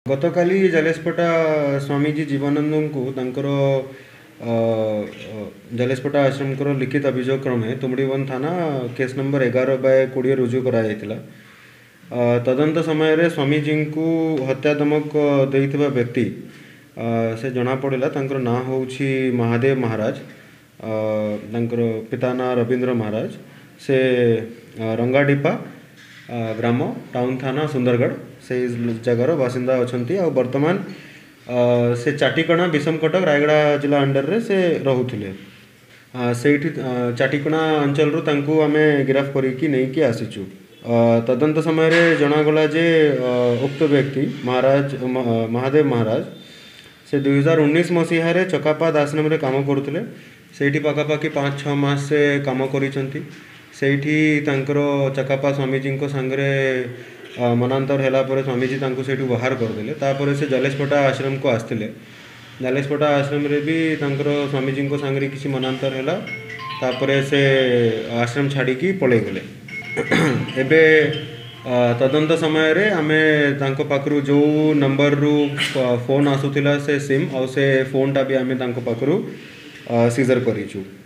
गतकाली जलेशपटा स्वामीजी जीवानंद को तांकर जलेशपटा आश्रम को लिखित अभियोग क्रमे तुमड़ीवन थाना केस नंबर 11/20 रुजु कराଯାଇଥିଲା। तदंत समय रे स्वामीजी को हत्या धमक देइथिबा व्यक्ति से जना पड़िला तांकर ना होउछि महादेव महाराज, तांकर पिता ना रविंद्र महाराज, से रंगाडीपा ग्राम टाउन थाना सुंदरगढ़ से जगार बासिंदा अछंती आ वर्तमान से चाटिकणा विषम कटक रायगड़ा जिला अंडर रे से रहुथिले। से चाटिकणा अंचल रु तांकु आमे गिरफ्त करिकी नेकी आसीचु। तदंत समय रे जनागला जे उक्त व्यक्ति महादेव महाराज से 2019 मसीह रे चकापाद आश्रम रे काम करुथिले। सेठी पाखापाखि 5-6 मास से काम करिसंती। सेठी तांकर चकापा स्वामीजी को सांगरे मनांतर हैला पर स्वामीजी तांको सेठू बाहर करदेले। तापर से जलेशपटा आश्रम को आसथिले। जलेशपटा आश्रम रे भी तांकर स्वामीजी को सांगरे किसी मनांतर हैला, तापर से आश्रम छाड़िकी पळेई गले। एबे तदंत समय रे आमे तांको पाखरु जो नंबर रु फोन आसुथिला से सिम और से फोन टा भी आमे तांको पाखरु सीजर करिछु।